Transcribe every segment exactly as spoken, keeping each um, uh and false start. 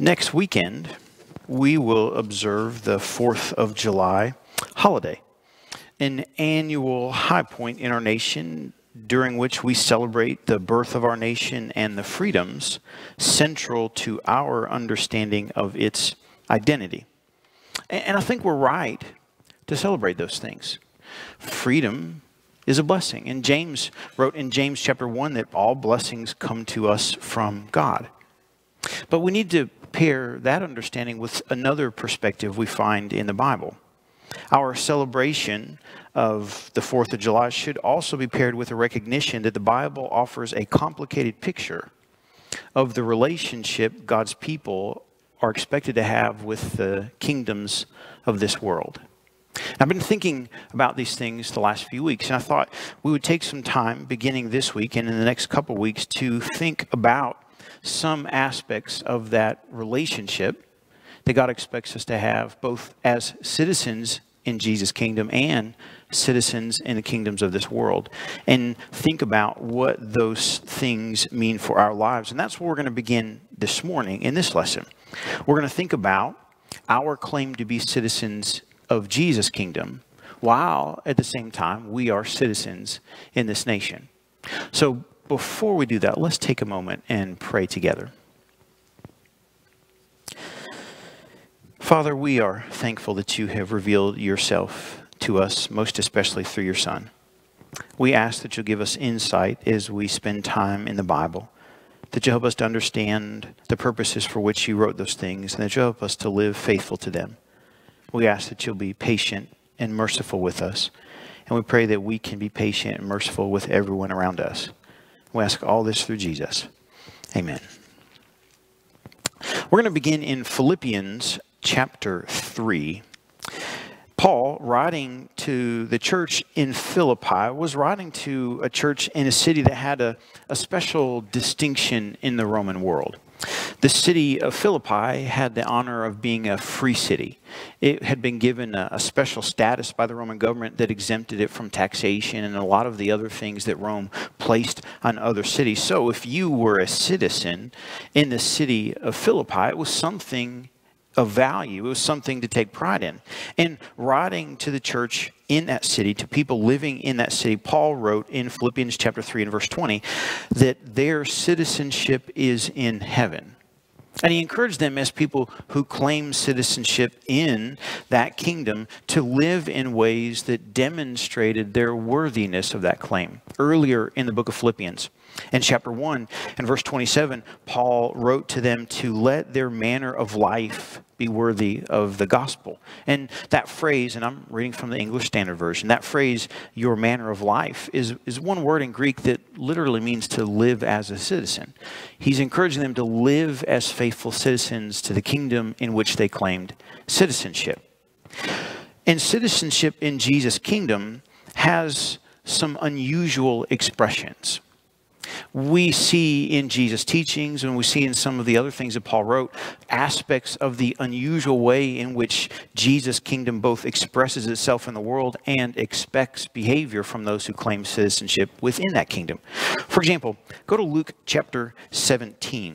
Next weekend, we will observe the fourth of July holiday, an annual high point in our nation during which we celebrate the birth of our nation and the freedoms central to our understanding of its identity. And I think we're right to celebrate those things. Freedom is a blessing. And James wrote in James chapter one that all blessings come to us from God. But we need to pair that understanding with another perspective we find in the Bible. Our celebration of the fourth of July should also be paired with a recognition that the Bible offers a complicated picture of the relationship God's people are expected to have with the kingdoms of this world. I've been thinking about these things the last few weeks, and I thought we would take some time beginning this week and in the next couple weeks to think about some aspects of that relationship that God expects us to have both as citizens in Jesus' kingdom and citizens in the kingdoms of this world, and think about what those things mean for our lives. And that's where we're going to begin this morning in this lesson. We're going to think about our claim to be citizens of Jesus' kingdom, while at the same time we are citizens in this nation. So before we do that, let's take a moment and pray together. Father, we are thankful that you have revealed yourself to us, most especially through your Son. We ask that you'll give us insight as we spend time in the Bible, that you'll help us to understand the purposes for which you wrote those things, and that you'll help us to live faithful to them. We ask that you'll be patient and merciful with us, and we pray that we can be patient and merciful with everyone around us. We ask all this through Jesus. Amen. We're going to begin in Philippians chapter three. Paul, writing to the church in Philippi, was writing to a church in a city that had a, a special distinction in the Roman world. The city of Philippi had the honor of being a free city. It had been given a, a special status by the Roman government that exempted it from taxation and a lot of the other things that Rome placed on other cities. So if you were a citizen in the city of Philippi, it was something of value. It was something to take pride in. And writing to the church in that city, to people living in that city, Paul wrote in Philippians chapter three and verse twenty that their citizenship is in heaven. And he encouraged them as people who claim citizenship in that kingdom to live in ways that demonstrated their worthiness of that claim. Earlier in the book of Philippians, in chapter one and verse twenty-seven, Paul wrote to them to let their manner of life be worthy of the gospel. And that phrase, and I'm reading from the English Standard Version, that phrase, your manner of life, is, is one word in Greek that literally means to live as a citizen. He's encouraging them to live as faithful citizens to the kingdom in which they claimed citizenship. And citizenship in Jesus' kingdom has some unusual expressions. We see in Jesus' teachings, and we see in some of the other things that Paul wrote, aspects of the unusual way in which Jesus' kingdom both expresses itself in the world and expects behavior from those who claim citizenship within that kingdom. For example, go to Luke chapter seventeen.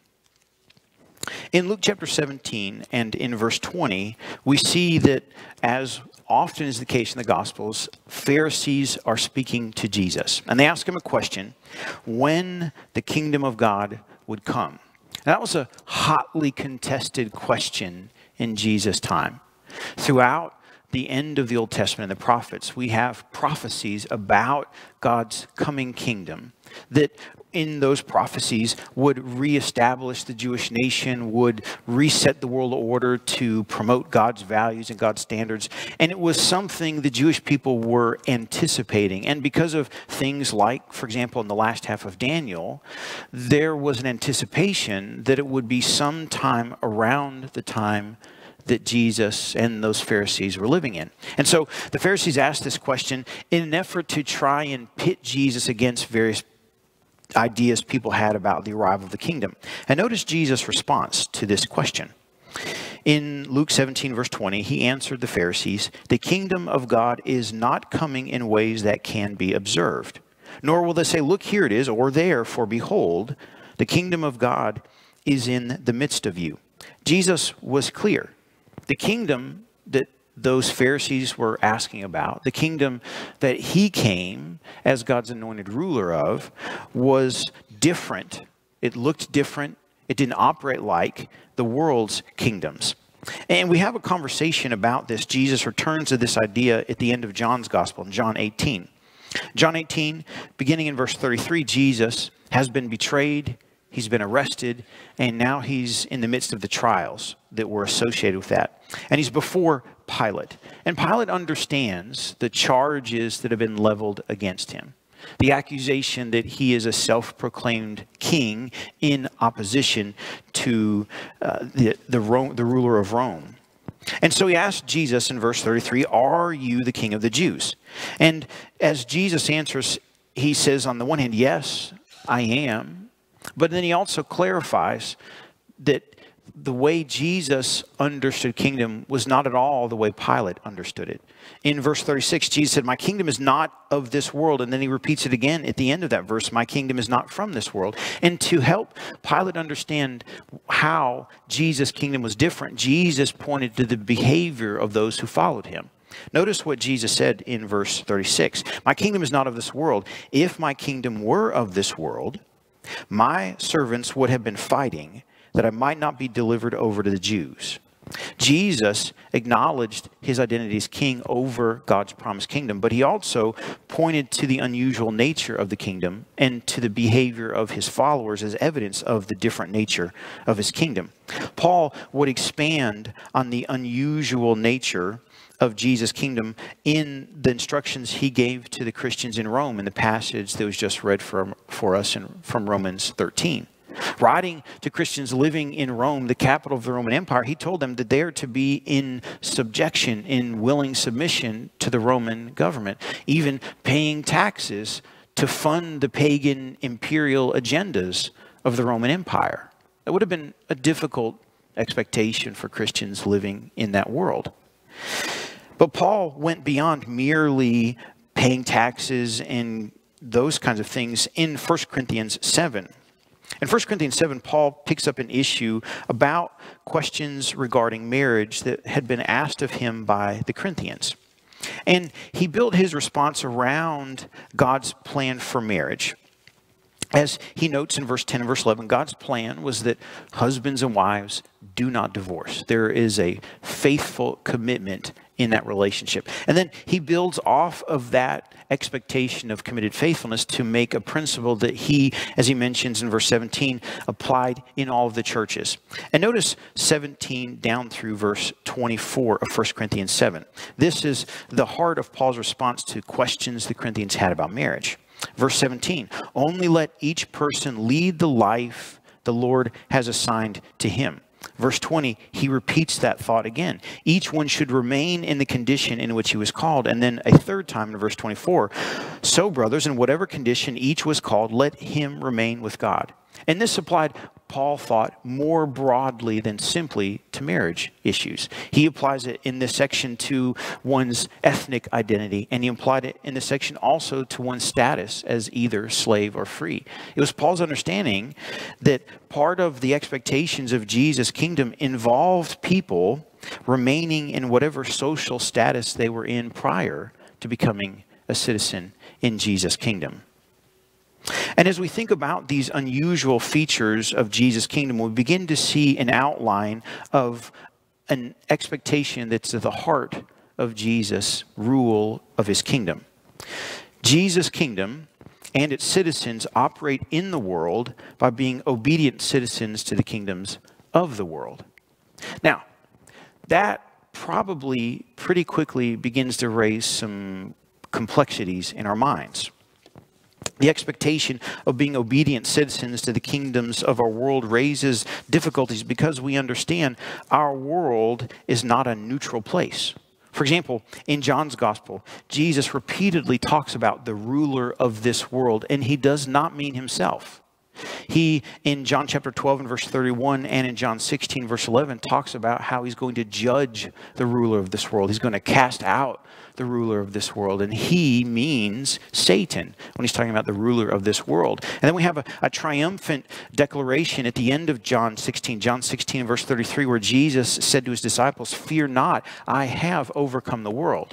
In Luke chapter seventeen and in verse twenty, we see that, as often is the case in the Gospels, Pharisees are speaking to Jesus. And they ask him a question, when the kingdom of God would come. And that was a hotly contested question in Jesus' time. Throughout the end of the Old Testament and the prophets, we have prophecies about God's coming kingdom that in those prophecies would reestablish the Jewish nation, would reset the world order to promote God's values and God's standards. And it was something the Jewish people were anticipating. And because of things like, for example, in the last half of Daniel, there was an anticipation that it would be sometime around the time that Jesus and those Pharisees were living in. And so the Pharisees asked this question in an effort to try and pit Jesus against various ideas people had about the arrival of the kingdom. And notice Jesus' response to this question. In Luke seventeen, verse twenty, he answered the Pharisees, "The kingdom of God is not coming in ways that can be observed. Nor will they say, 'Look, here it is,' or 'there,' for behold, the kingdom of God is in the midst of you. Jesus was clear. The kingdom that those Pharisees were asking about, the kingdom that he came as God's anointed ruler of, was different. It looked different. It didn't operate like the world's kingdoms. And we have a conversation about this. Jesus returns to this idea at the end of John's gospel in John eighteen. John eighteen, beginning in verse thirty-three, Jesus has been betrayed, he's been arrested, and now he's in the midst of the trials that were associated with that. And he's before Pilate. And Pilate understands the charges that have been leveled against him. The accusation that he is a self-proclaimed king in opposition to uh, the, the, Rome, the ruler of Rome. And so he asked Jesus in verse thirty-three, "Are you the king of the Jews?" And as Jesus answers, he says on the one hand, "Yes, I am." But then he also clarifies that the way Jesus understood kingdom was not at all the way Pilate understood it. In verse thirty-six, Jesus said, "My kingdom is not of this world." And then he repeats it again at the end of that verse, "My kingdom is not from this world." And to help Pilate understand how Jesus' kingdom was different, Jesus pointed to the behavior of those who followed him. Notice what Jesus said in verse thirty-six. "My kingdom is not of this world. If my kingdom were of this world, my servants would have been fighting that I might not be delivered over to the Jews." Jesus acknowledged his identity as king over God's promised kingdom, but he also pointed to the unusual nature of the kingdom and to the behavior of his followers as evidence of the different nature of his kingdom. Paul would expand on the unusual nature of Jesus' kingdom in the instructions he gave to the Christians in Rome in the passage that was just read for, for us in, from Romans thirteen. Writing to Christians living in Rome, the capital of the Roman Empire, he told them that they are to be in subjection, in willing submission to the Roman government, even paying taxes to fund the pagan imperial agendas of the Roman Empire. That would have been a difficult expectation for Christians living in that world. But Paul went beyond merely paying taxes and those kinds of things in First Corinthians seven. In First Corinthians seven, Paul picks up an issue about questions regarding marriage that had been asked of him by the Corinthians. And he built his response around God's plan for marriage. As he notes in verse ten and verse eleven, God's plan was that husbands and wives do not divorce. There is a faithful commitment in that relationship. And then he builds off of that expectation of committed faithfulness to make a principle that he, as he mentions in verse seventeen, applied in all of the churches. And notice seventeen down through verse twenty-four of First Corinthians seven. This is the heart of Paul's response to questions the Corinthians had about marriage. Verse seventeen, "Only let each person lead the life the Lord has assigned to him." Verse twenty, he repeats that thought again. Each one should remain in the condition in which he was called. And then a third time in verse twenty-four, "So, brothers, in whatever condition each was called, let him remain with God." And this applied, Paul thought, more broadly than simply to marriage issues. He applies it in this section to one's ethnic identity, and he applied it in this section also to one's status as either slave or free. It was Paul's understanding that part of the expectations of Jesus' kingdom involved people remaining in whatever social status they were in prior to becoming a citizen in Jesus' kingdom. And as we think about these unusual features of Jesus' kingdom, we begin to see an outline of an expectation that's at the heart of Jesus' rule of his kingdom. Jesus' kingdom and its citizens operate in the world by being obedient citizens to the kingdoms of the world. Now, that probably pretty quickly begins to raise some complexities in our minds. The expectation of being obedient citizens to the kingdoms of our world raises difficulties because we understand our world is not a neutral place. For example, in John's gospel, Jesus repeatedly talks about the ruler of this world, and he does not mean himself. He, in John chapter twelve and verse thirty-one and in John sixteen verse eleven, talks about how he's going to judge the ruler of this world. He's going to cast out the ruler of this world. And he means Satan when he's talking about the ruler of this world. And then we have a, a triumphant declaration at the end of John sixteen. John sixteen, verse thirty-three, where Jesus said to his disciples, "Fear not, I have overcome the world."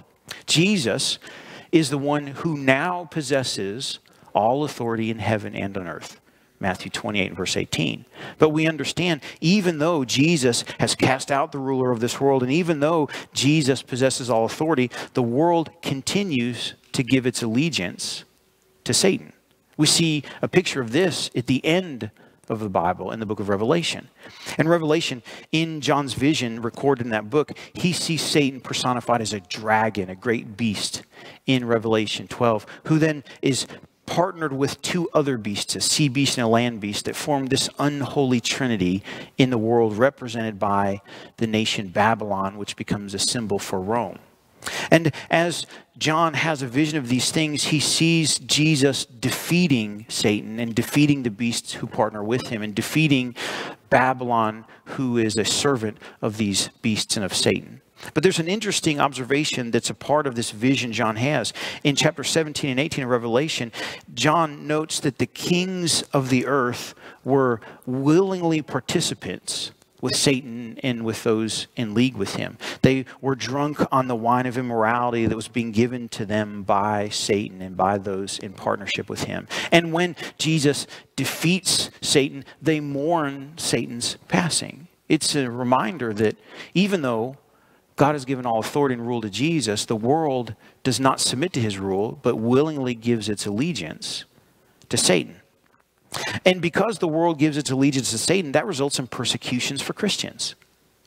Jesus is the one who now possesses all authority in heaven and on earth. Matthew twenty-eight, verse eighteen. But we understand, even though Jesus has cast out the ruler of this world, and even though Jesus possesses all authority, the world continues to give its allegiance to Satan. We see a picture of this at the end of the Bible in the book of Revelation. In Revelation, in John's vision recorded in that book, he sees Satan personified as a dragon, a great beast in Revelation twelve, who then is partnered with two other beasts, a sea beast and a land beast, that form this unholy trinity in the world, represented by the nation Babylon, which becomes a symbol for Rome. And as John has a vision of these things, he sees Jesus defeating Satan and defeating the beasts who partner with him and defeating Babylon, who is a servant of these beasts and of Satan. But there's an interesting observation that's a part of this vision John has. In chapter seventeen and eighteen of Revelation, John notes that the kings of the earth were willingly participants with Satan and with those in league with him. They were drunk on the wine of immorality that was being given to them by Satan and by those in partnership with him. And when Jesus defeats Satan, they mourn Satan's passing. It's a reminder that even though God has given all authority and rule to Jesus, the world does not submit to his rule, but willingly gives its allegiance to Satan. And because the world gives its allegiance to Satan, that results in persecutions for Christians.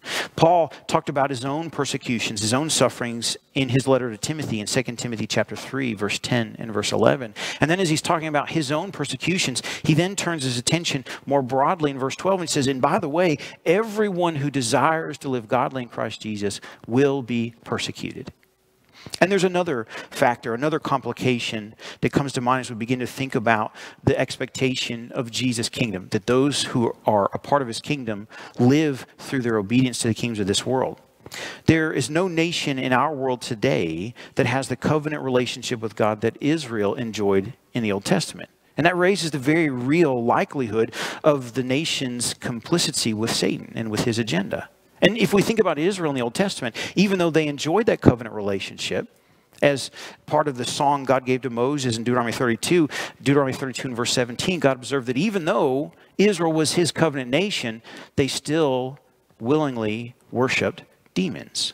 Paul talked about his own persecutions, his own sufferings in his letter to Timothy in Second Timothy chapter three, verse ten and verse eleven. And then as he's talking about his own persecutions, he then turns his attention more broadly in verse twelve and says, "And by the way, everyone who desires to live godly in Christ Jesus will be persecuted." And there's another factor, another complication that comes to mind as we begin to think about the expectation of Jesus' kingdom, that those who are a part of his kingdom live through their obedience to the kings of this world. There is no nation in our world today that has the covenant relationship with God that Israel enjoyed in the Old Testament. And that raises the very real likelihood of the nation's complicity with Satan and with his agenda. And if we think about Israel in the Old Testament, even though they enjoyed that covenant relationship, as part of the song God gave to Moses in Deuteronomy thirty-two, Deuteronomy thirty-two and verse seventeen, God observed that even though Israel was his covenant nation, they still willingly worshiped demons.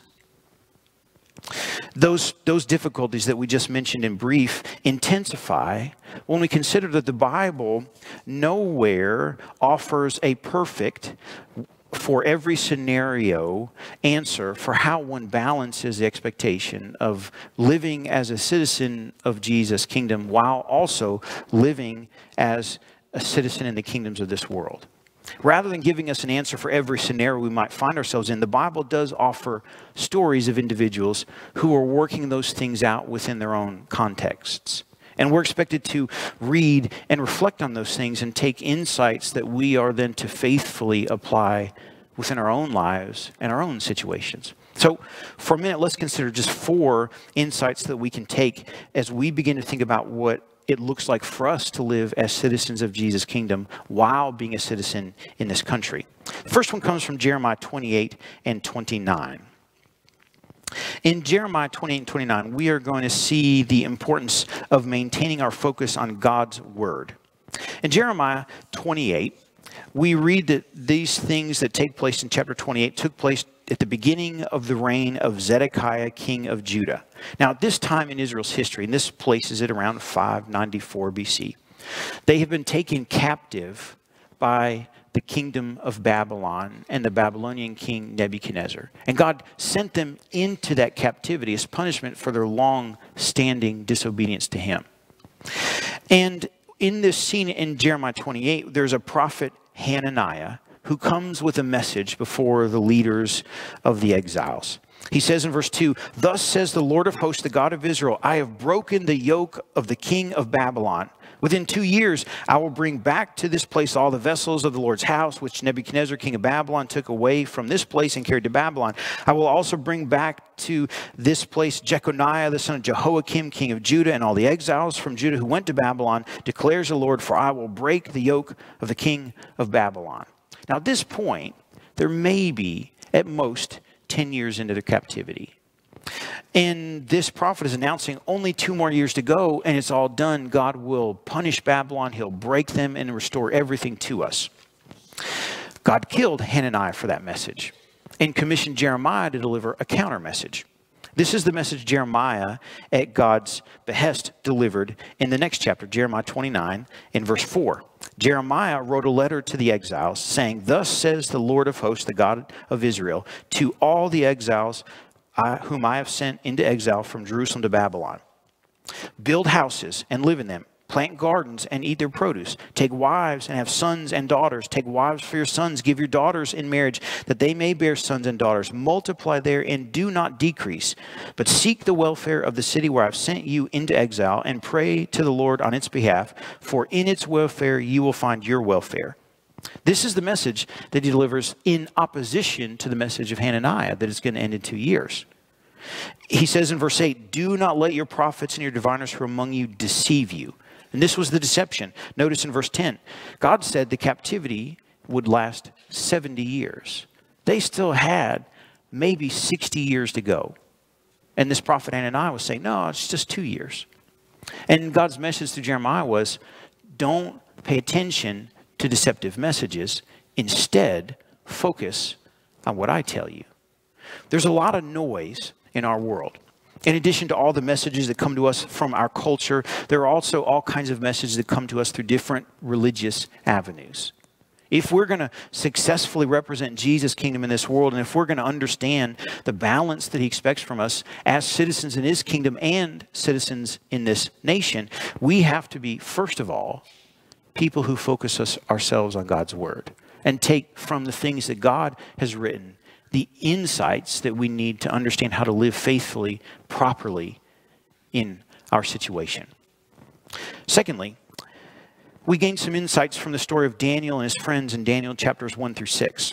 Those, those difficulties that we just mentioned in brief intensify when we consider that the Bible nowhere offers a perfect, for every scenario, answer for how one balances the expectation of living as a citizen of Jesus' kingdom while also living as a citizen in the kingdoms of this world. Rather than giving us an answer for every scenario we might find ourselves in, the Bible does offer stories of individuals who are working those things out within their own contexts. And we're expected to read and reflect on those things and take insights that we are then to faithfully apply within our own lives and our own situations. So for a minute, let's consider just four insights that we can take as we begin to think about what it looks like for us to live as citizens of Jesus' kingdom while being a citizen in this country. The first one comes from Jeremiah twenty-eight and twenty-nine. In Jeremiah twenty-eight and twenty-nine, we are going to see the importance of maintaining our focus on God's word. In Jeremiah twenty-eight, we read that these things that take place in chapter twenty-eight took place at the beginning of the reign of Zedekiah, king of Judah. Now, at this time in Israel's history, and this places it around five ninety-four B C, they have been taken captive by the kingdom of Babylon and the Babylonian king Nebuchadnezzar. And God sent them into that captivity as punishment for their long-standing disobedience to him. And in this scene in Jeremiah twenty-eight, there's a prophet, Hananiah, who comes with a message before the leaders of the exiles. He says in verse two, "Thus says the Lord of hosts, the God of Israel, I have broken the yoke of the king of Babylon. Within two years, I will bring back to this place all the vessels of the Lord's house, which Nebuchadnezzar, king of Babylon, took away from this place and carried to Babylon. I will also bring back to this place Jeconiah, the son of Jehoiakim, king of Judah, and all the exiles from Judah who went to Babylon, declares the Lord, for I will break the yoke of the king of Babylon." Now, at this point, there may be, at most, ten years into their captivity. And this prophet is announcing only two more years to go, and it's all done. God will punish Babylon. He'll break them and restore everything to us. God killed Hananiah for that message and commissioned Jeremiah to deliver a counter message. This is the message Jeremiah, at God's behest, delivered in the next chapter, Jeremiah twenty-nine, in verse four. Jeremiah wrote a letter to the exiles saying, "Thus says the Lord of hosts, the God of Israel, to all the exiles I, whom I have sent into exile from Jerusalem to Babylon. Build houses and live in them. Plant gardens and eat their produce. Take wives and have sons and daughters. Take wives for your sons. Give your daughters in marriage, that they may bear sons and daughters. Multiply there and do not decrease. But seek the welfare of the city where I've sent you into exile, and pray to the Lord on its behalf, for in its welfare you will find your welfare." This is the message that he delivers in opposition to the message of Hananiah that is going to end in two years. He says in verse eight, "Do not let your prophets and your diviners who are among you deceive you." And this was the deception. Notice in verse ten, God said the captivity would last seventy years. They still had maybe sixty years to go. And this prophet Hananiah was saying, no, it's just two years. And God's message to Jeremiah was, don't pay attention to deceptive messages. Instead, focus on what I tell you. There's a lot of noise in our world. In addition to all the messages that come to us from our culture, there are also all kinds of messages that come to us through different religious avenues. If we're going to successfully represent Jesus' kingdom in this world, and if we're going to understand the balance that he expects from us as citizens in his kingdom and citizens in this nation, we have to be, first of all, people who focus us ourselves on God's word and take from the things that God has written the insights that we need to understand how to live faithfully, properly in our situation. Secondly, we gain some insights from the story of Daniel and his friends in Daniel chapters one through six.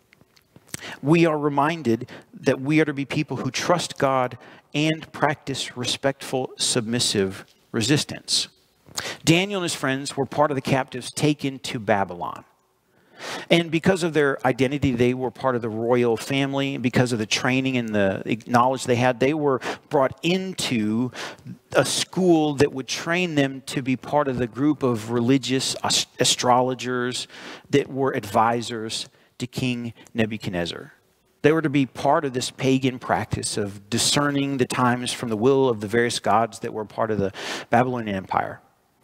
We are reminded that we are to be people who trust God and practice respectful, submissive resistance. Daniel and his friends were part of the captives taken to Babylon. And because of their identity, they were part of the royal family. Because of the training and the knowledge they had, they were brought into a school that would train them to be part of the group of religious astrologers that were advisors to King Nebuchadnezzar. They were to be part of this pagan practice of discerning the times from the will of the various gods that were part of the Babylonian Empire.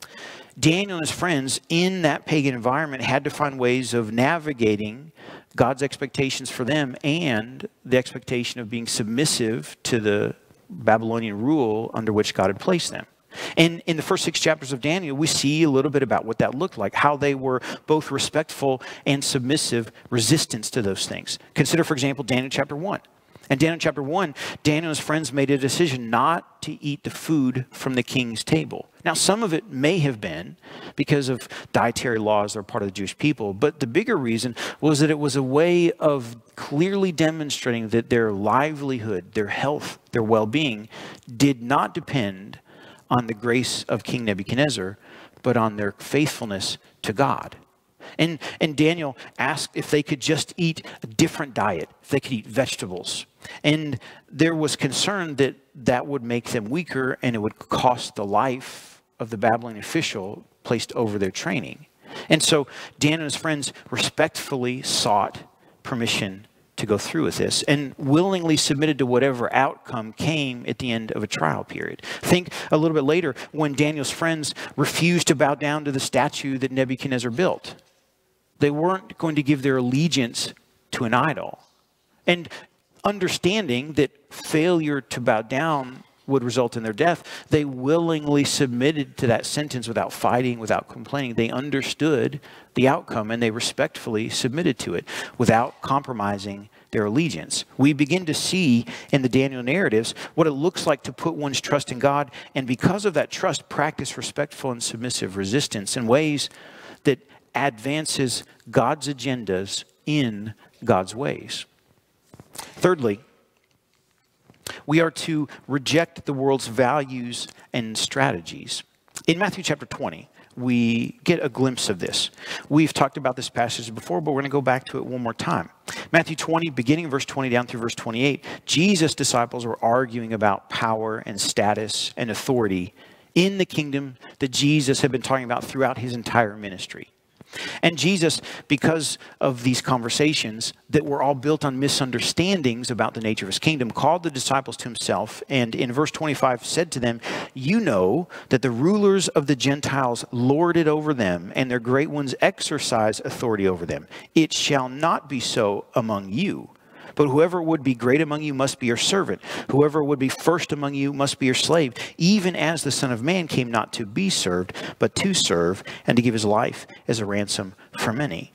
Daniel and his friends in that pagan environment had to find ways of navigating God's expectations for them and the expectation of being submissive to the Babylonian rule under which God had placed them. And in the first six chapters of Daniel, we see a little bit about what that looked like, how they were both respectful and submissive resistance to those things. Consider, for example, Daniel chapter one. In Daniel chapter one, Daniel and his friends made a decision not to eat the food from the king's table. Now, some of it may have been because of dietary laws that are part of the Jewish people, but the bigger reason was that it was a way of clearly demonstrating that their livelihood, their health, their well-being did not depend on the grace of King Nebuchadnezzar, but on their faithfulness to God. And, and Daniel asked if they could just eat a different diet, if they could eat vegetables. And there was concern that that would make them weaker and it would cost the life of the Babylonian official placed over their training. And so Daniel and his friends respectfully sought permission to go through with this and willingly submitted to whatever outcome came at the end of a trial period. Think a little bit later when Daniel's friends refused to bow down to the statue that Nebuchadnezzar built. They weren't going to give their allegiance to an idol. And understanding that failure to bow down would result in their death, they willingly submitted to that sentence without fighting, without complaining. They understood the outcome and they respectfully submitted to it without compromising their allegiance. We begin to see in the Daniel narratives what it looks like to put one's trust in God, and because of that trust, practice respectful and submissive resistance in ways that advances God's agendas in God's ways. Thirdly, we are to reject the world's values and strategies. In Matthew chapter twenty, we get a glimpse of this. We've talked about this passage before, but we're going to go back to it one more time. Matthew twenty, beginning verse twenty down through verse twenty-eight, Jesus' disciples were arguing about power and status and authority in the kingdom that Jesus had been talking about throughout his entire ministry. And Jesus, because of these conversations that were all built on misunderstandings about the nature of his kingdom, called the disciples to himself, and in verse twenty-five said to them, "You know that the rulers of the Gentiles lord it over them, and their great ones exercise authority over them. It shall not be so among you. But whoever would be great among you must be your servant. Whoever would be first among you must be your slave, even as the Son of Man came not to be served, but to serve and to give his life as a ransom for many."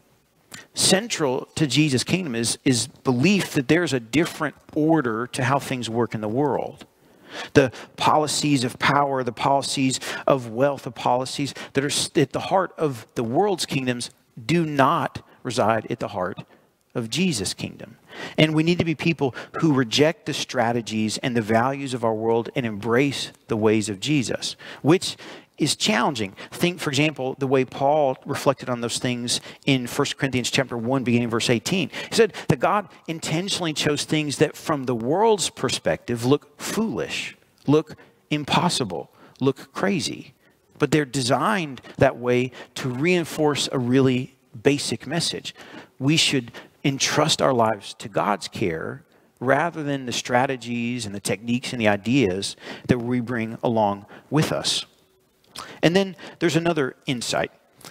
Central to Jesus' kingdom is, is belief that there's a different order to how things work in the world. The policies of power, the policies of wealth, the policies that are at the heart of the world's kingdoms do not reside at the heart of Jesus' kingdom. And we need to be people who reject the strategies and the values of our world and embrace the ways of Jesus, which is challenging. Think, for example, the way Paul reflected on those things in First Corinthians chapter one, beginning verse eighteen. He said that God intentionally chose things that from the world's perspective look foolish, look impossible, look crazy. But they're designed that way to reinforce a really basic message. We should entrust our lives to God's care rather than the strategies and the techniques and the ideas that we bring along with us. And then there's another insight.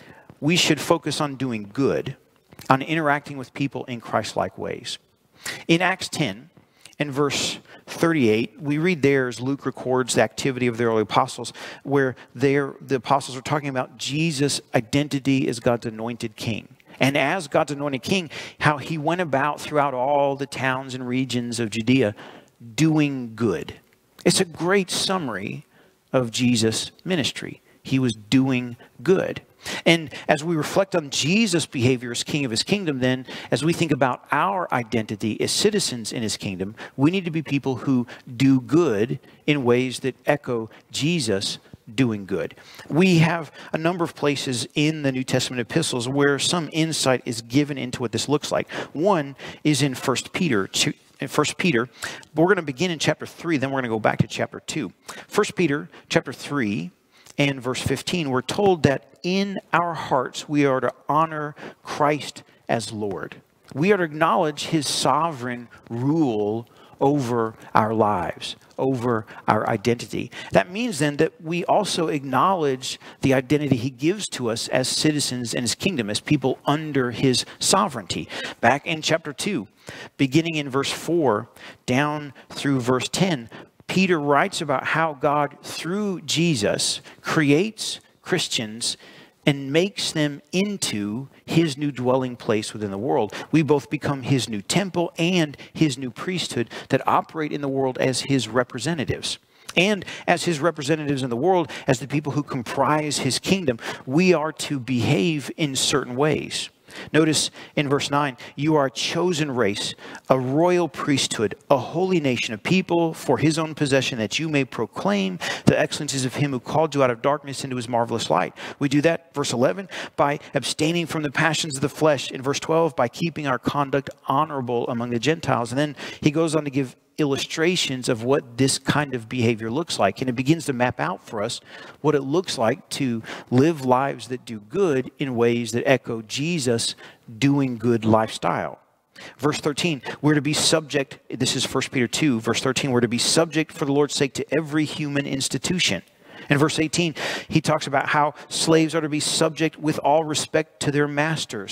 We should focus on doing good, on interacting with people in Christ-like ways. In Acts ten and verse thirty-eight, we read there as Luke records the activity of the early apostles, where the apostles are talking about Jesus' identity as God's anointed king. And as God's anointed king, how he went about throughout all the towns and regions of Judea doing good. It's a great summary of Jesus' ministry. He was doing good. And as we reflect on Jesus' behavior as king of his kingdom, then as we think about our identity as citizens in his kingdom, we need to be people who do good in ways that echo Jesus doing good. We have a number of places in the New Testament epistles where some insight is given into what this looks like. One is in First Peter. In First Peter, but we're going to begin in chapter three, then we're going to go back to chapter two. First Peter chapter three and verse fifteen, we're told that in our hearts we are to honor Christ as Lord. We are to acknowledge his sovereign rule over our lives, over our identity. That means then that we also acknowledge the identity he gives to us as citizens in his kingdom, as people under his sovereignty. Back in chapter two, beginning in verse four, down through verse ten, Peter writes about how God, through Jesus, creates Christians and makes them into his new dwelling place within the world. We both become his new temple and his new priesthood that operate in the world as his representatives. And as his representatives in the world, as the people who comprise his kingdom, we are to behave in certain ways. Notice in verse nine, you are a chosen race, a royal priesthood, a holy nation, a people for his own possession, that you may proclaim the excellencies of him who called you out of darkness into his marvelous light. We do that, verse eleven, by abstaining from the passions of the flesh. In verse twelve, by keeping our conduct honorable among the Gentiles. And then he goes on to give illustrations of what this kind of behavior looks like. And it begins to map out for us what it looks like to live lives that do good in ways that echo Jesus' doing good lifestyle. Verse thirteen, we're to be subject, this is First Peter two, verse thirteen, we're to be subject for the Lord's sake to every human institution. In verse eighteen, he talks about how slaves are to be subject with all respect to their masters.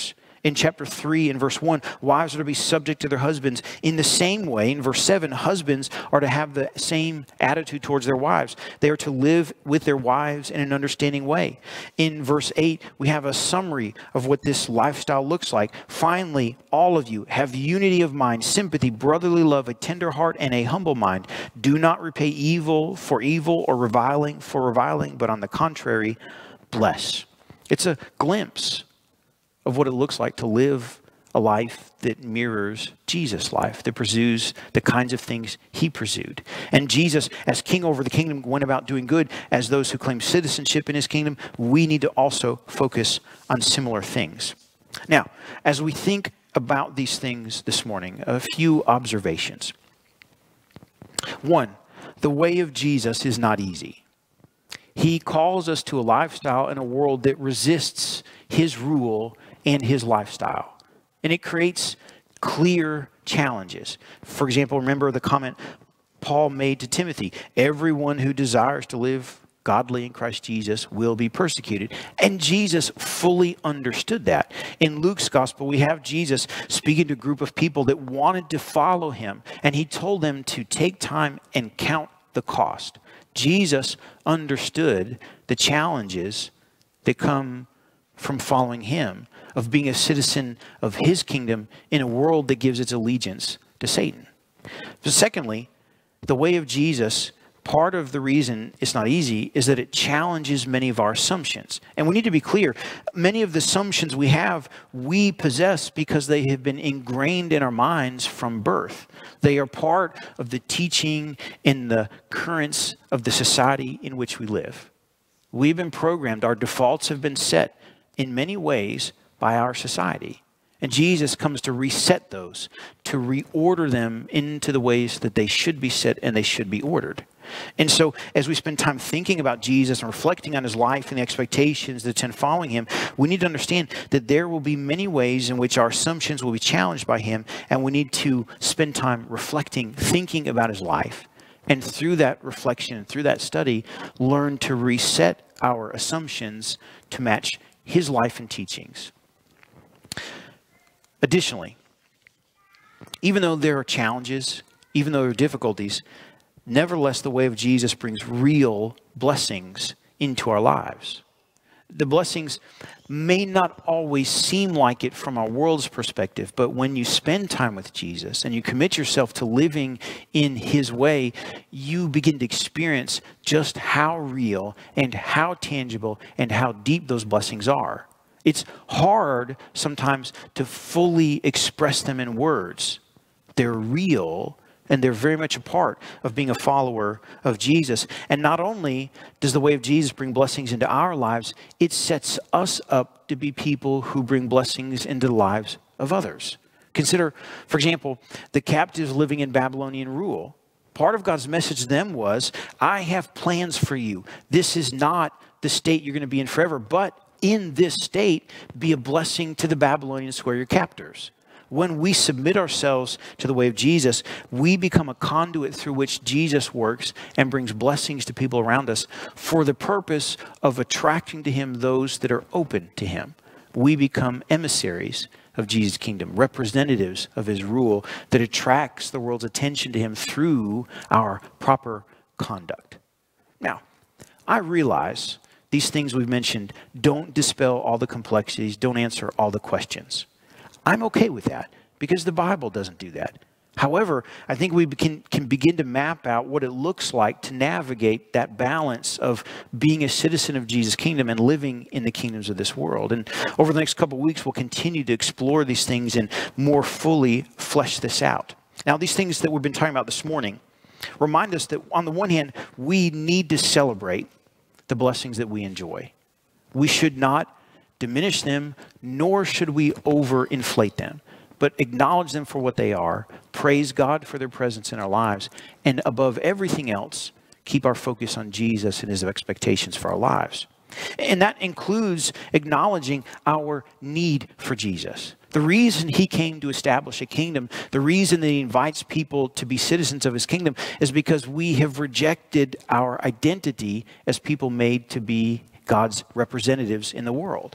In chapter three and verse one, wives are to be subject to their husbands. In the same way, in verse seven, husbands are to have the same attitude towards their wives. They are to live with their wives in an understanding way. In verse eight, we have a summary of what this lifestyle looks like. Finally, all of you have unity of mind, sympathy, brotherly love, a tender heart, and a humble mind. Do not repay evil for evil or reviling for reviling, but on the contrary, bless. It's a glimpse of what it looks like to live a life that mirrors Jesus' life, that pursues the kinds of things he pursued. And Jesus, as king over the kingdom, went about doing good. As those who claim citizenship in his kingdom, we need to also focus on similar things. Now, as we think about these things this morning, a few observations. One, the way of Jesus is not easy. He calls us to a lifestyle in a world that resists his rule and his lifestyle. And it creates clear challenges. For example, remember the comment Paul made to Timothy, everyone who desires to live godly in Christ Jesus will be persecuted. And Jesus fully understood that. In Luke's gospel, we have Jesus speaking to a group of people that wanted to follow him. And he told them to take time and count the cost. Jesus understood the challenges that come from following him, of being a citizen of his kingdom in a world that gives its allegiance to Satan. But secondly, the way of Jesus, part of the reason it's not easy is that it challenges many of our assumptions. And we need to be clear, many of the assumptions we have, we possess because they have been ingrained in our minds from birth. They are part of the teaching and the currents of the society in which we live. We've been programmed, our defaults have been set in many ways by our society. And Jesus comes to reset those, to reorder them into the ways that they should be set and they should be ordered. And so as we spend time thinking about Jesus and reflecting on his life and the expectations that attend following him, we need to understand that there will be many ways in which our assumptions will be challenged by him, and we need to spend time reflecting, thinking about his life. And through that reflection, through that study, learn to reset our assumptions to match his life and teachings. Additionally, even though there are challenges, even though there are difficulties, nevertheless, the way of Jesus brings real blessings into our lives. The blessings may not always seem like it from our world's perspective, but when you spend time with Jesus and you commit yourself to living in his way, you begin to experience just how real and how tangible and how deep those blessings are. It's hard sometimes to fully express them in words. They're real, and they're very much a part of being a follower of Jesus. And not only does the way of Jesus bring blessings into our lives, it sets us up to be people who bring blessings into the lives of others. Consider, for example, the captives living in Babylonian rule. Part of God's message to them was, I have plans for you. This is not the state you're going to be in forever, but in this state, be a blessing to the Babylonians who are your captors. When we submit ourselves to the way of Jesus, we become a conduit through which Jesus works and brings blessings to people around us for the purpose of attracting to him those that are open to him. We become emissaries of Jesus' kingdom, representatives of his rule that attracts the world's attention to him through our proper conduct. Now, I realize these things we've mentioned don't dispel all the complexities, don't answer all the questions. I'm okay with that because the Bible doesn't do that. However, I think we can, can begin to map out what it looks like to navigate that balance of being a citizen of Jesus' kingdom and living in the kingdoms of this world. And over the next couple of weeks, we'll continue to explore these things and more fully flesh this out. Now, these things that we've been talking about this morning remind us that on the one hand, we need to celebrate the blessings that we enjoy. We should not diminish them, nor should we overinflate them, but acknowledge them for what they are, praise God for their presence in our lives, and above everything else, keep our focus on Jesus and his expectations for our lives. And that includes acknowledging our need for Jesus. The reason he came to establish a kingdom, the reason that he invites people to be citizens of his kingdom is because we have rejected our identity as people made to be God's representatives in the world.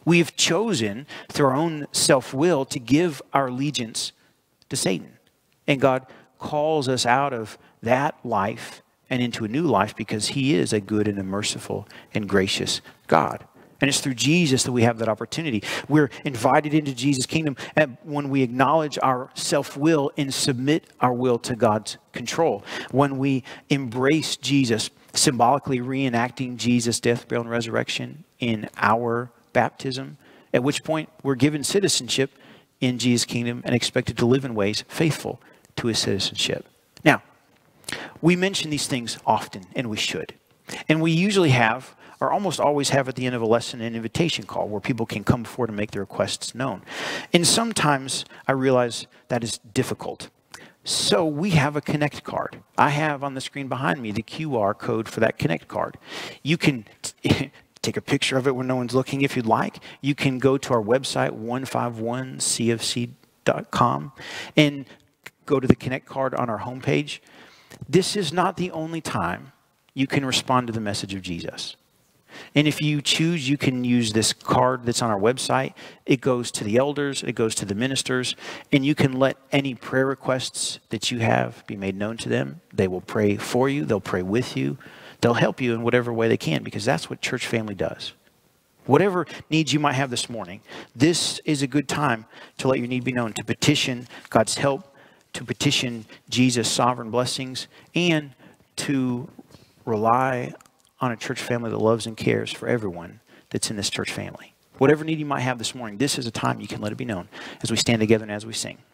We've chosen through our own self-will to give our allegiance to Satan. And God calls us out of that life and into a new life because he is a good and a merciful and gracious God. And it's through Jesus that we have that opportunity. We're invited into Jesus' kingdom when we acknowledge our self-will and submit our will to God's control. When we embrace Jesus, symbolically reenacting Jesus' death, burial, and resurrection in our baptism, at which point we're given citizenship in Jesus' kingdom and expected to live in ways faithful to his citizenship. Now, we mention these things often, and we should. And we usually have, or almost always have at the end of a lesson, an invitation call where people can come forward and make their requests known. And sometimes I realize that is difficult. So we have a Connect card. I have on the screen behind me the Q R code for that Connect card. You can take a picture of it when no one's looking if you'd like. You can go to our website, one fifty-one c f c dot com, and go to the Connect card on our homepage. This is not the only time you can respond to the message of Jesus. And if you choose, you can use this card that's on our website. It goes to the elders, it goes to the ministers, and you can let any prayer requests that you have be made known to them. They will pray for you, they'll pray with you, they'll help you in whatever way they can, because that's what church family does. Whatever needs you might have this morning, this is a good time to let your need be known, to petition God's help, to petition Jesus' sovereign blessings, and to rely on a church family that loves and cares for everyone that's in this church family. Whatever need you might have this morning, this is a time you can let it be known as we stand together and as we sing.